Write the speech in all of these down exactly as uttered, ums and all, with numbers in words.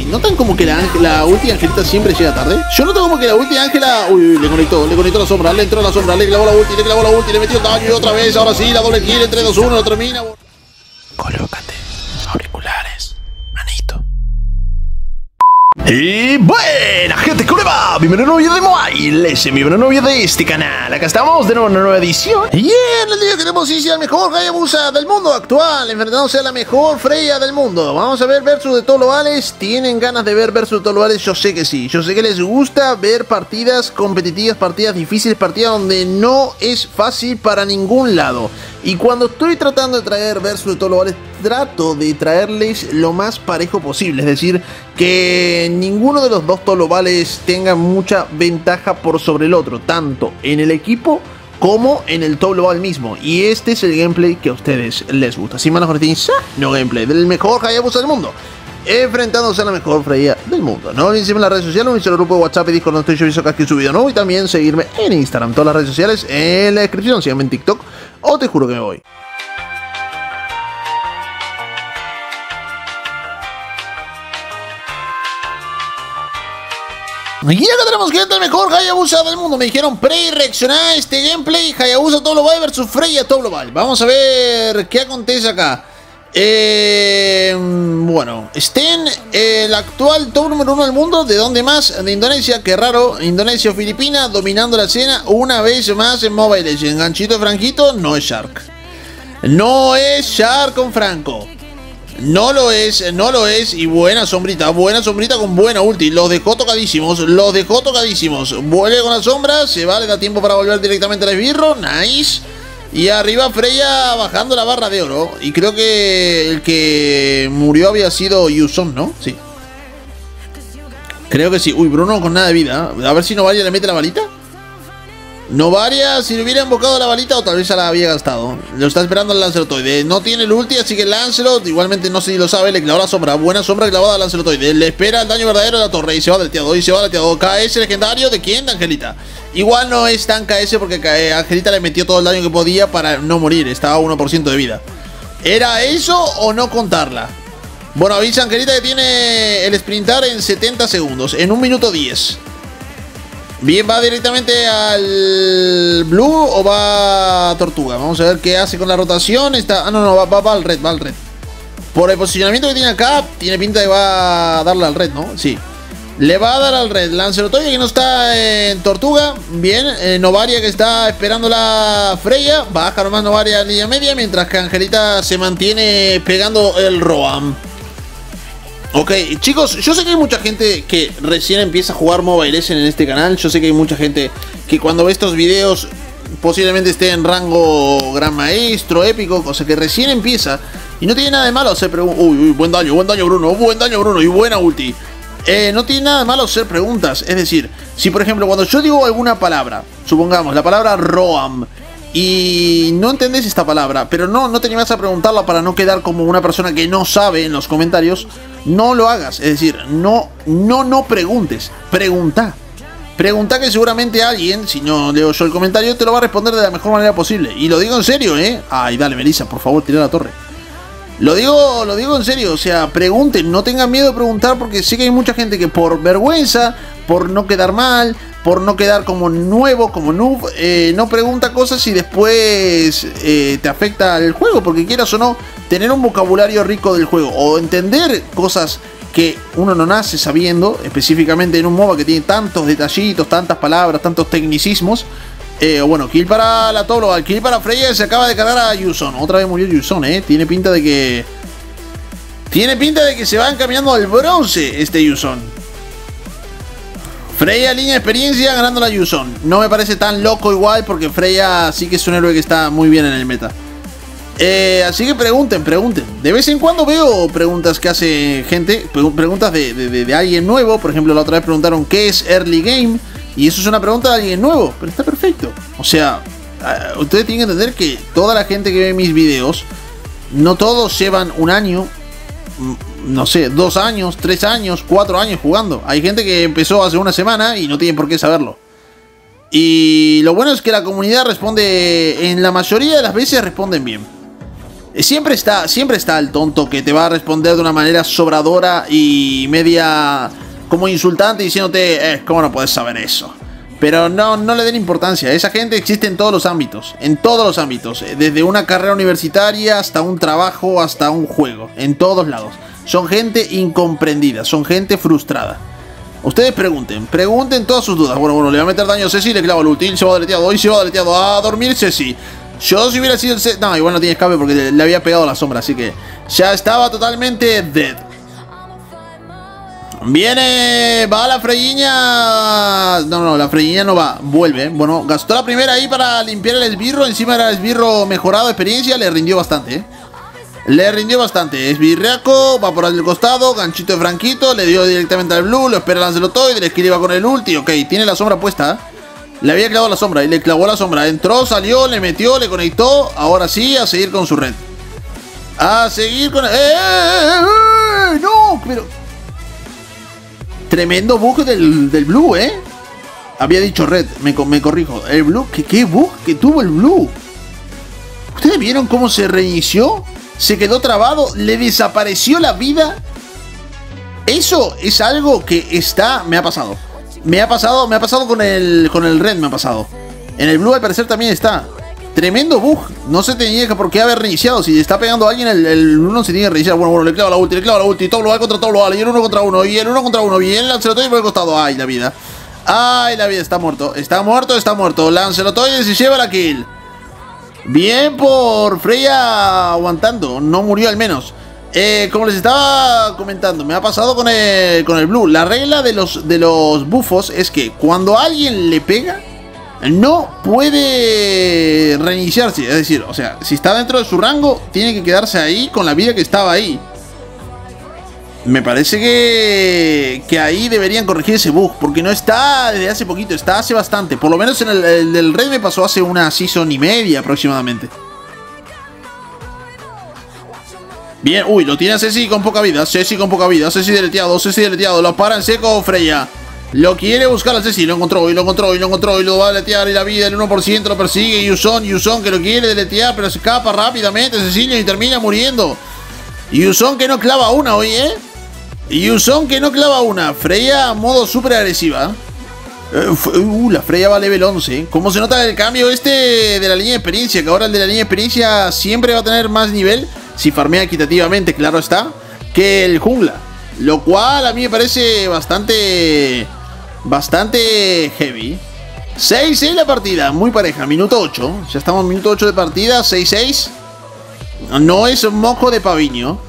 ¿Notan como que la, la ulti de Angelita siempre llega tarde? Yo noto como que la ulti de Ángela... Uy, uy, le conectó, le conectó la sombra, le entró la sombra, le clavó la ulti, le clavó la ulti, le metió daño y otra vez, ahora sí, la doble kill en tres, dos, uno, lo termina. Colócate auriculares, manito. Y buena gente, ¿cómo le va? Bienvenido a un nuevo video de Mobile, ese bienvenido a un nuevo video de este canal. Acá estamos de nuevo en una nueva edición. Y en el día tenemos inicia el mejor Hayabusa del mundo actual, enfrentándose a la mejor Freya del mundo. Vamos a ver versus de todos los vales. ¿Tienen ganas de ver versus de todos los vales? Yo sé que sí. Yo sé que les gusta ver partidas competitivas, partidas difíciles, partidas donde no es fácil para ningún lado. Y cuando estoy tratando de traer versus de todos los vales, trato de traerles lo más parejo posible. Es decir, que ninguno de los dos globales tenga mucha ventaja por sobre el otro, tanto en el equipo como en el top global mismo. Y este es el gameplay que a ustedes les gusta. Sin manos cortinas, no gameplay del mejor Hayabusa del mundo, enfrentándose a la mejor Freya del mundo. No olviden seguirme en las redes sociales, unirse al grupo de WhatsApp y Discord donde estoy subiendo acá su video nuevo. Y también seguirme en Instagram, todas las redes sociales en la descripción. Síganme en TikTok o te juro que me voy. Y acá tenemos gente el mejor Hayabusa del mundo. Me dijeron pre-reaccionar a este gameplay Hayabusa Top Global versus Freya Top Global. Vamos a ver qué acontece acá. Eh, bueno, Sten, el actual top número uno del mundo. ¿De dónde más? De Indonesia, qué raro. Indonesia o Filipinas, dominando la escena una vez más en Mobile Legends. Ganchito de Franquito, no es Shark. No es Shark con Franco. No lo es, no lo es. Y buena sombrita, buena sombrita con buena ulti. Los dejó tocadísimos, los dejó tocadísimos. Vuelve con la sombra, se va, le da tiempo para volver directamente al esbirro. Nice. Y arriba Freya bajando la barra de oro. Y creo que el que murió había sido Yuson, ¿no? Sí. Creo que sí. Uy, Bruno con nada de vida. A ver si Novaria le mete la balita. Novaria, si le hubiera invocado la balita o tal vez ya la había gastado. Lo está esperando el Lancelotoide. No tiene el ulti, así que Lancelot, igualmente no sé si lo sabe, le clavó la sombra. Buena sombra clavada al Lancelotoide. Le espera el daño verdadero de la torre y se va del teado. Y se va del teado. K S legendario, ¿de quién? De Angelita. Igual no es tan K S porque Angelita le metió todo el daño que podía para no morir. Estaba a uno por ciento de vida. ¿Era eso o no contarla? Bueno, avisa Angelita que tiene el sprintar en setenta segundos. En un minuto diez. Bien, ¿va directamente al Blue o va a Tortuga? Vamos a ver qué hace con la rotación. Está... Ah, no, no, va, va, va al Red, va al Red. Por el posicionamiento que tiene acá, tiene pinta de va a darle al Red, ¿no? Sí. Le va a dar al Red. Lancelotoide que no está en Tortuga. Bien, eh, Novaria que está esperando la Freya. Baja nomás Novaria a línea media, mientras que Angelita se mantiene pegando el Roam. Ok, chicos, yo sé que hay mucha gente que recién empieza a jugar Mobile Legends en este canal. Yo sé que hay mucha gente que cuando ve estos videos posiblemente esté en rango Gran Maestro, épico, cosa que recién empieza. Y no tiene nada de malo hacer preguntas. Uy, uy, buen daño, buen daño Bruno, buen daño Bruno y buena ulti. Eh, no tiene nada de malo hacer preguntas. Es decir, si por ejemplo cuando yo digo alguna palabra, supongamos la palabra Roam, y no entendés esta palabra, pero no, no te animás a preguntarla para no quedar como una persona que no sabe en los comentarios, no lo hagas. Es decir, no, no, no preguntes, pregunta. Pregunta que seguramente alguien, si no leo yo el comentario, te lo va a responder de la mejor manera posible. Y lo digo en serio, ¿eh? Ay, dale, Melissa, por favor, tira la torre. Lo digo, lo digo en serio, o sea, pregunten, no tengan miedo de preguntar, porque sé que hay mucha gente que por vergüenza, por no quedar mal, por no quedar como nuevo, como noob, eh, no pregunta cosas y después eh, te afecta el juego, porque quieras o no, tener un vocabulario rico del juego o entender cosas que uno no nace sabiendo, específicamente en un MOBA que tiene tantos detallitos, tantas palabras, tantos tecnicismos. Eh, bueno, kill para la Top Global, kill para Freya, se acaba de cargar a Yuson. Otra vez murió Yuson, eh. Tiene pinta de que... Tiene pinta de que se va encaminando al bronce este Yuson. Freya, línea de experiencia, ganando la Yuson. No me parece tan loco igual, porque Freya sí que es un héroe que está muy bien en el meta. Eh, así que pregunten, pregunten. De vez en cuando veo preguntas que hace gente, preguntas de, de, de, de alguien nuevo. Por ejemplo, la otra vez preguntaron ¿qué es early game? Y eso es una pregunta de alguien nuevo, pero está perfecto. O sea, uh, ustedes tienen que entender que toda la gente que ve mis videos, no todos llevan un año, no sé, dos años, tres años, cuatro años jugando. Hay gente que empezó hace una semana y no tienen por qué saberlo. Y lo bueno es que la comunidad responde, en la mayoría de las veces responden bien. Siempre está, siempre está el tonto que te va a responder de una manera sobradora y media como insultante diciéndote, eh, ¿cómo no puedes saber eso? Pero no, no le den importancia. Esa gente existe en todos los ámbitos. En todos los ámbitos. Desde una carrera universitaria hasta un trabajo, hasta un juego. En todos lados. Son gente incomprendida. Son gente frustrada. Ustedes pregunten. Pregunten todas sus dudas. Bueno, bueno, le va a meter daño a Ceci. Le clava el ulti. Se va deleteado. Hoy se va deleteado. A dormir Ceci. Yo si hubiera sido el... C no, igual no tiene escape porque le, le había pegado la sombra. Así que ya estaba totalmente dead. Viene, va la Freyiña. No, no, la Freyiña no va, vuelve. Bueno, gastó la primera ahí para limpiar el esbirro. Encima era el esbirro mejorado de experiencia. Le rindió bastante, ¿eh? Le rindió bastante. Esbirriaco, va por el costado. Ganchito de Franquito, le dio directamente al blue. Lo espera Lancelotoid, le esquiva con el ulti. Ok, tiene la sombra puesta. Le había clavado la sombra y le clavó la sombra. Entró, salió, le metió, le conectó. Ahora sí, a seguir con su red. A seguir con... ¡Eh, eh, eh, eh! ¡No! Pero... Tremendo bug del, del blue, ¿eh? Había dicho red, me, me corrijo. El blue, ¿qué, ¿qué bug que tuvo el blue? ¿Ustedes vieron cómo se reinició? Se quedó trabado, le desapareció la vida. Eso es algo que está... Me ha pasado. Me ha pasado, me ha pasado con el, con el red, me ha pasado. En el blue al parecer también está. Tremendo bug. No se tenía por qué haber reiniciado. Si está pegando a alguien, el, el uno se tiene que reiniciar. Bueno, bueno, le clava la ulti, le clava la ulti. Todo lo va contra todo lo vale. Y el uno contra uno. Y el uno contra uno. Bien, Lancelotoid por el costado. Ay, la vida. Ay, la vida. Está muerto. Está muerto, está muerto. Lancelotoid se lleva la kill. Bien por Freya aguantando. No murió al menos. Eh, como les estaba comentando, me ha pasado con el, con el blue. La regla de los, de los bufos es que cuando alguien le pega, no puede reiniciarse. Es decir, o sea, si está dentro de su rango, tiene que quedarse ahí con la vida que estaba ahí. Me parece que, que ahí deberían corregir ese bug, porque no está desde hace poquito, está hace bastante. Por lo menos en el, el del red me pasó hace una season y media aproximadamente. Bien, uy, lo tiene a Ceci con poca vida. Ceci con poca vida, Ceci deleteado, Ceci deleteado. Lo para en seco Freya. Lo quiere buscar a Ceci, lo encontró y lo encontró y lo encontró y lo va a deletear y la vida, el uno por ciento lo persigue. Yuson, Yuson que lo quiere deletear, pero se escapa rápidamente Cecilia y termina muriendo. Yuson que no clava una hoy, ¿eh? Yuson que no clava una. Freya a modo súper agresiva. Uh, la Freya va level once. ¿Cómo se nota el cambio este de la línea de experiencia? Que ahora el de la línea de experiencia siempre va a tener más nivel, si farmea equitativamente, claro está, que el jungla. Lo cual a mí me parece bastante... Bastante heavy. seis seis la partida, muy pareja, minuto ocho. Ya estamos en minuto ocho de partida, seis seis. No es mojo de paviño.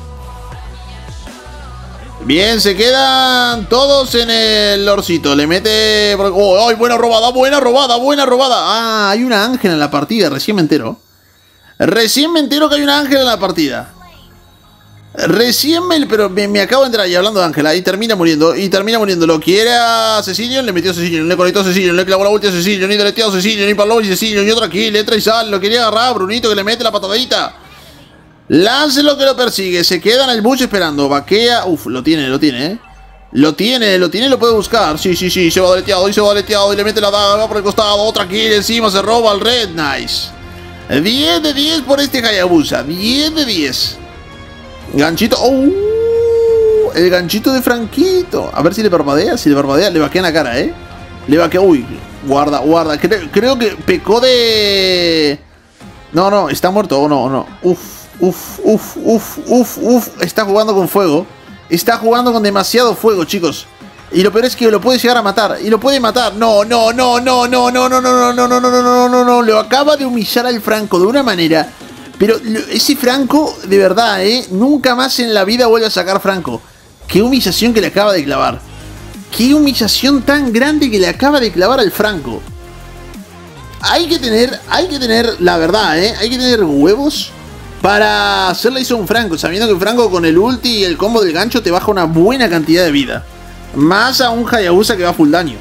Bien, se quedan todos en el lorcito. Le mete... ¡Oh, ay, buena robada, buena robada, buena robada! Ah, hay una ángel en la partida, recién me entero. Recién me entero que hay un ángel en la partida. Recién me... Pero me, me acabo de entrar y hablando de Ángela. Y termina muriendo. Y termina muriendo. Lo quiere a Cecilio. Le metió a Cecilio. Le conectó a Cecilio. Le clavó la ulti a Cecilio. Ni deleteado a Cecilio. Ni Pablo y Cecilio. Ni otra kill. Entra y sale. Lo quería agarrar a Brunito que le mete la patadita. Láncelo que lo persigue. Se queda en el bush esperando. Vaquea. Uf, lo tiene, lo tiene, eh. Lo tiene, lo tiene, lo puede buscar. Sí, sí, sí. Se va deleteado. Y se va deleteado. Y le mete la daga. Va por el costado. Otra kill encima. Se roba al red. Nice. diez de diez por este Hayabusa. diez de diez. Ganchito. ¡Oh! El ganchito de Franquito. A ver si le parpadea. Si le parpadea, le vaquea en la cara, ¿eh? Le vaquea. Uy, guarda, guarda. Creo, creo que pecó de... No, no, está muerto o no, o no. Uf, uf, uf, uf, uf, uf. Está jugando con fuego. Está jugando con demasiado fuego, chicos. Y lo peor es que lo puede llegar a matar. Y lo puede matar. No, no, no, no, no, no, no, no, no, no, no, no, no, no, no, no. Lo acaba de humillar al Franco de una manera. Pero ese Franco, de verdad, ¿eh? Nunca más en la vida vuelve a sacar Franco. Qué humillación que le acaba de clavar. Qué humillación tan grande que le acaba de clavar al Franco. Hay que tener, hay que tener, la verdad, ¿eh? Hay que tener huevos para hacerle eso a un Franco. Sabiendo que Franco con el ulti y el combo del gancho te baja una buena cantidad de vida. Más a un Hayabusa que va full daño.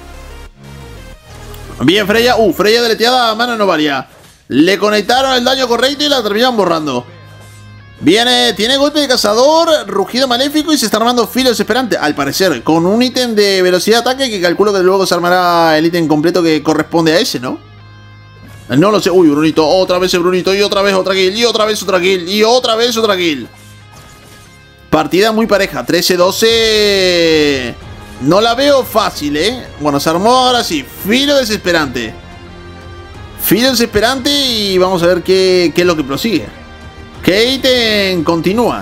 Bien, Freya. Uh, Freya deleteada a mano no valía. Le conectaron el daño correcto y la terminaron borrando. Viene, tiene golpe de cazador, rugido maléfico y se está armando filo desesperante. Al parecer, con un ítem de velocidad de ataque que calculo que luego se armará el ítem completo que corresponde a ese, ¿no? No lo sé. Uy, Brunito. Otra vez el Brunito. Y otra vez otra kill. Y otra vez otra kill. Y otra vez otra kill. Partida muy pareja. trece doce. No la veo fácil, ¿eh? Bueno, se armó ahora sí. Filo desesperante. Filo desesperante. Y vamos a ver qué, qué es lo que prosigue. Keiten continúa.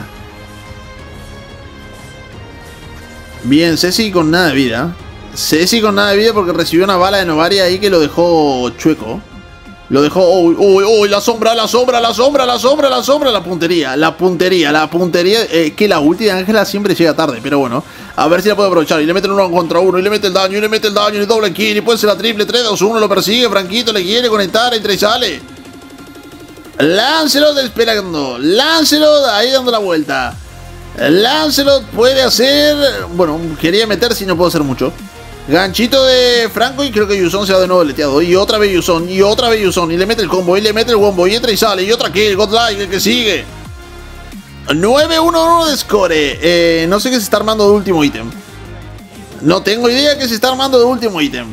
Bien, Ceci con nada de vida. Ceci con nada de vida porque recibió una bala de Novaria ahí que lo dejó chueco. Lo dejó... Uy, uy, uy, la sombra, la sombra, la sombra, la sombra, la sombra, la puntería, la puntería, la puntería. Eh, que la ulti de Ángela siempre llega tarde, pero bueno. A ver si la puede aprovechar. Y le meten uno contra uno, y le mete el daño, y le mete el daño, y doble kill, y puede ser la triple, tres, dos, uno, lo persigue, Franquito le quiere conectar, entra y sale. Lancelot esperando, Lancelot ahí dando la vuelta. Lancelot puede hacer... Bueno, quería meter si no puedo hacer mucho. Ganchito de Franco y creo que Yuson se va de nuevo leteado. Y otra vez Yuson, y otra vez Yuson. Y le mete el combo, y le mete el wombo, y entra y sale. Y otra kill, Godlike, el que sigue. nueve uno uno de score. Eh, no sé qué se está armando de último ítem. No tengo idea qué se está armando de último ítem.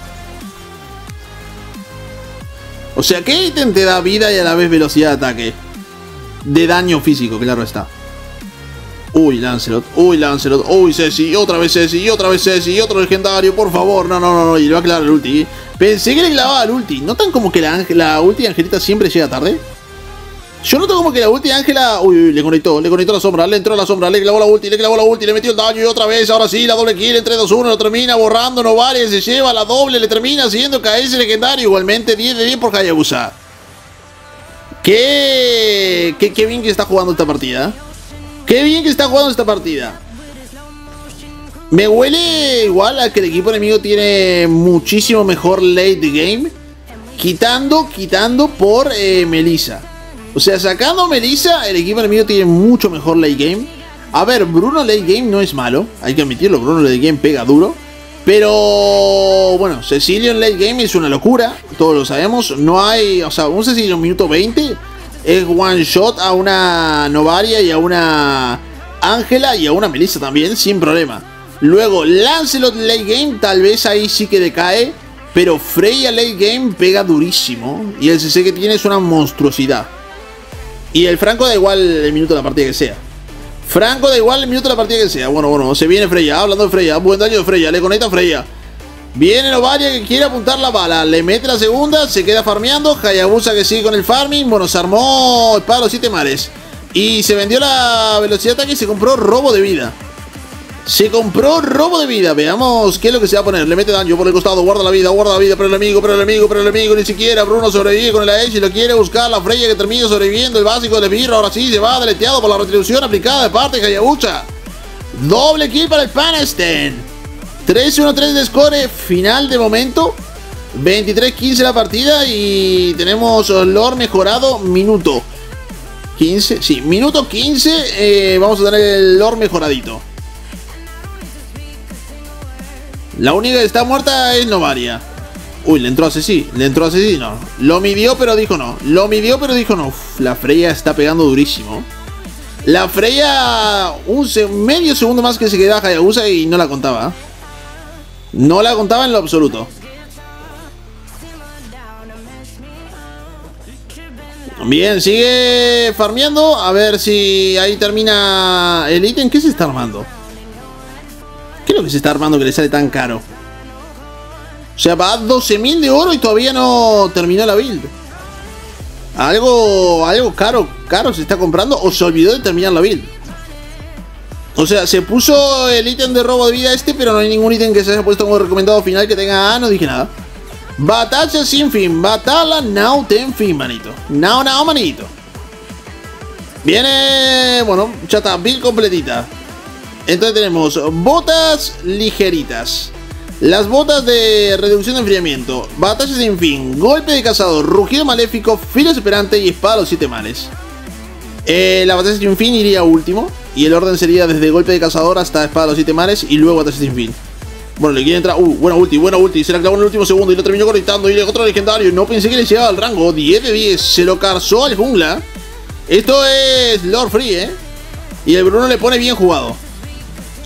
O sea, ¿qué ítem te da vida y a la vez velocidad de ataque? De daño físico, claro está. Uy, Lancelot, uy, Lancelot, uy, Ceci, y otra vez Ceci, y otra vez Ceci, y otro legendario, por favor, no, no, no, no, y le va a clavar el ulti. Pensé que le clavaba el ulti. ¿Notan como que la, la ulti de Angelita siempre llega tarde? Yo noto como que la ulti de Ángela, uy, uy, le conectó, le conectó la sombra, le entró la sombra, le clavó la ulti, le clavó la ulti, le metió el daño y otra vez, ahora sí, la doble kill en tres dos uno, lo termina borrando, no vale, se lleva la doble, le termina siguiendo K S legendario, igualmente diez de diez por Hayabusa. Qué, qué, qué bien que está jugando esta partida. Qué bien que está jugando esta partida. Me huele igual a que el equipo enemigo tiene muchísimo mejor late game. Quitando, quitando por eh, Melissa. O sea, sacando a Melissa, el equipo enemigo tiene mucho mejor late game. A ver, Bruno late game no es malo. Hay que admitirlo, Bruno late game pega duro. Pero, bueno, Cecilio en late game es una locura. Todos lo sabemos. No hay, o sea, un Cecilio en minuto veinte... es one shot a una Novaria y a una Ángela y a una Melissa también, sin problema. Luego, Lancelot late game, tal vez ahí sí que decae. Pero Freya late game pega durísimo. Y el C C que tiene es una monstruosidad. Y el Franco da igual el minuto de la partida que sea. Franco da igual el minuto de la partida que sea. Bueno, bueno, se viene Freya, hablando de Freya. Buen daño de Freya, le conecta a Freya. Viene Novaria que quiere apuntar la bala. Le mete la segunda, se queda farmeando. Hayabusa que sigue con el farming. Bueno, se armó espada de los siete mares. Y se vendió la velocidad de ataque y se compró robo de vida. Se compró robo de vida. Veamos qué es lo que se va a poner. Le mete daño por el costado. Guarda la vida, guarda la vida. Pero el enemigo, pero el enemigo, pero el enemigo. Ni siquiera Bruno sobrevive con el A S y lo quiere buscar. La Freya que termina sobreviviendo. El básico de Esbirro. Ahora sí se va deleteado por la retribución aplicada de parte de Hayabusa. Doble kill para el Panestein. tres uno tres de score, final de momento. veintitrés quince la partida y tenemos lore mejorado, minuto quince, sí, minuto quince, eh, vamos a tener el lore mejoradito. La única que está muerta es Novaria. Uy, le entró a Ceci, le entró a Ceci, no. Lo midió pero dijo no, lo midió pero dijo no. Uf, la Freya está pegando durísimo. La Freya, un se medio segundo más que se quedaba Hayabusa y no la contaba. No la contaba en lo absoluto. Bien, sigue farmeando. A ver si ahí termina el ítem. ¿Qué se está armando? ¿Qué es lo que se está armando que le sale tan caro? O sea, va a doce mil de oro y todavía no terminó la build. Algo, algo caro, caro se está comprando o se olvidó de terminar la build. O sea, se puso el ítem de robo de vida este, pero no hay ningún ítem que se haya puesto como recomendado final que tenga... Ah, no dije nada. Batalla sin fin. Batalla now ten fin, manito. Now, now, manito. Viene... Bueno, ya está, build completita. Entonces tenemos botas ligeritas. Las botas de reducción de enfriamiento. Batalla sin fin. Golpe de cazador. Rugido maléfico. Filo esperante y espada de los siete males. Eh, la batalla sin fin iría último. Y el orden sería desde golpe de cazador hasta espada de los siete mares. Y luego batalla sin fin. Bueno, le quiere entrar. Uh, buena ulti, buena ulti. Se la clavó en el último segundo y lo terminó conectando. Y le otro legendario. No pensé que le llegaba al rango. diez de diez. Se lo carzó al jungla. Esto es Lord Free, eh. Y el Bruno le pone bien jugado.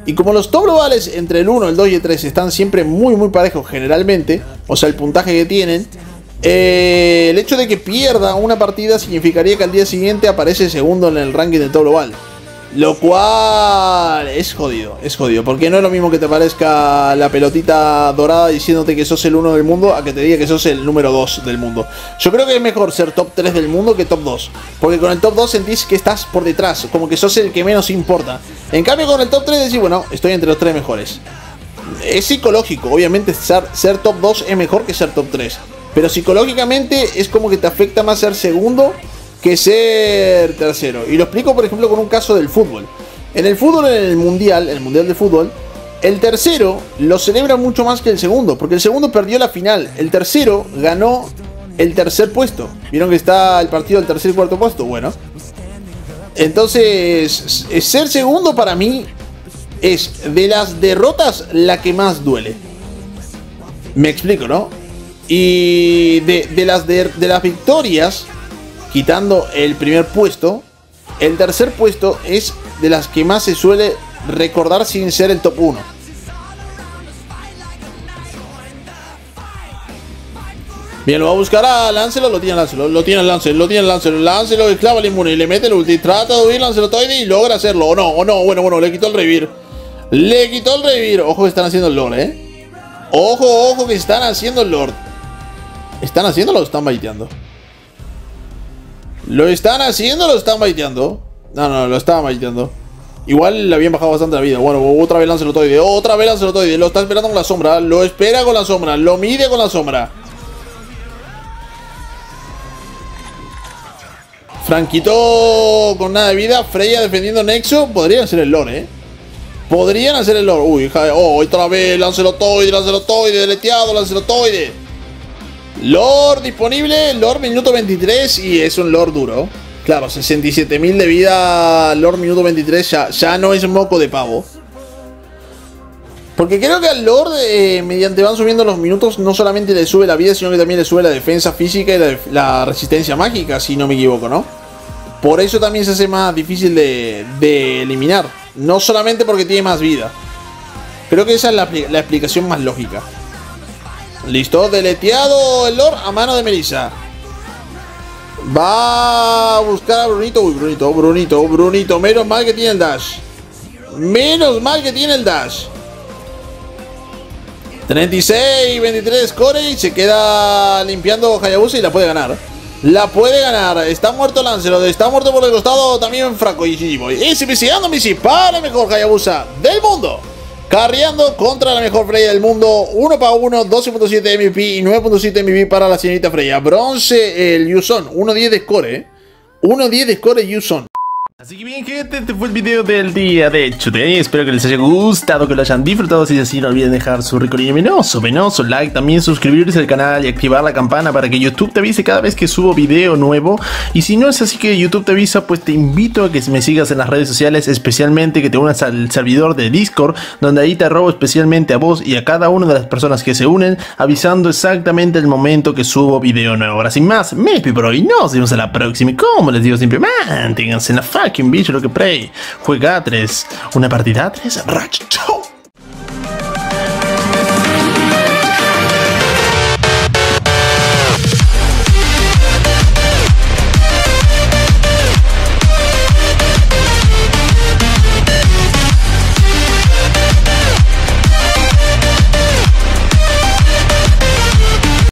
Y como los top globales entre el uno, el dos y el tres están siempre muy muy parejos generalmente, o sea el puntaje que tienen, eh, el hecho de que pierda una partida significaría que al día siguiente aparece segundo en el ranking del top global. Lo cual es jodido, es jodido, porque no es lo mismo que te aparezca la pelotita dorada diciéndote que sos el uno del mundo a que te diga que sos el número dos del mundo. Yo creo que es mejor ser top tres del mundo que top dos, porque con el top dos sentís que estás por detrás, como que sos el que menos importa. En cambio con el top tres decís, bueno, estoy entre los tres mejores. Es psicológico, obviamente ser, ser top dos es mejor que ser top tres, pero psicológicamente es como que te afecta más ser segundo que ser tercero. Y lo explico por ejemplo con un caso del fútbol. En el fútbol, en el mundial, el mundial de fútbol, el tercero lo celebra mucho más que el segundo, porque el segundo perdió la final, el tercero ganó el tercer puesto. ¿Vieron que está el partido del tercer y cuarto puesto? Bueno, entonces ser segundo para mí es de las derrotas la que más duele. Me explico, ¿no? Y de, de, las, de, de las victorias, quitando el primer puesto, el tercer puesto es de las que más se suele recordar sin ser el top uno. Bien, lo va a buscar a Lancelot, lo tiene Lancelot, lo tiene Lancelot, lo tiene Lancelot, Lancelot esclava el inmune y le mete el ulti, trata de huir Lancelotoide y logra hacerlo, o no, o no, bueno, bueno, le quitó el revivir, le quitó el revivir, ojo que están haciendo el lord, eh, ojo, ojo que están haciendo el lord, ¿están haciéndolo o están baiteando? ¿Lo están haciendo o lo están baiteando? No, no, lo estaban baiteando. Igual le habían bajado bastante la vida. Bueno, otra vez Lancelotoide, otra vez Lancelotoide. Lo está esperando con la sombra, lo espera con la sombra, lo mide con la sombra. Franquito con nada de vida, Freya defendiendo Nexo. Podrían hacer el lore, eh. Podrían hacer el lore. Uy, hija de... Oh, otra vez Lancelotoide, Lancelotoide, deleteado, Lancelotoide. Lord disponible, Lord minuto veintitrés y es un Lord duro. Claro, sesenta y siete mil de vida, Lord minuto veintitrés ya, ya no es moco de pavo. Porque creo que al Lord, eh, mediante van subiendo los minutos, no solamente le sube la vida, sino que también le sube la defensa física y la, la resistencia mágica, si no me equivoco, ¿no? Por eso también se hace más difícil de, de eliminar. No solamente porque tiene más vida. Creo que esa es la, la explicación más lógica. Listo, deleteado el Lord a mano de Melissa. Va a buscar a Brunito. Uy, Brunito, Brunito, Brunito. Menos mal que tiene el dash. Menos mal que tiene el dash. treinta y seis, veintitrés Corey. Se queda limpiando Hayabusa y la puede ganar. La puede ganar. Está muerto Lancelot. Está muerto por el costado también Franco y G-Boy. Y Missy Missy para el mejor Hayabusa del mundo. Carreando contra la mejor Freya del mundo. uno para uno, doce punto siete M V P y nueve punto siete M V P para la señorita Freya. Bronce el Yuson. uno diez de score, eh. uno diez de score Yuson. Así que bien gente, este fue el video del día de Today. Espero que les haya gustado, que lo hayan disfrutado. Si es así, no olviden dejar su rico y venoso, venoso like, también suscribirse al canal y activar la campana para que YouTube te avise cada vez que subo video nuevo. Y si no es así que YouTube te avisa, pues te invito a que me sigas en las redes sociales, especialmente que te unas al servidor de Discord, donde ahí te robo especialmente a vos y a cada una de las personas que se unen, avisando exactamente el momento que subo video nuevo. Ahora sin más, me despido por hoy, nos vemos en la próxima y como les digo siempre, manténganse en la fucking bicho lo que play. Juega a tres, una partida a tres, racho.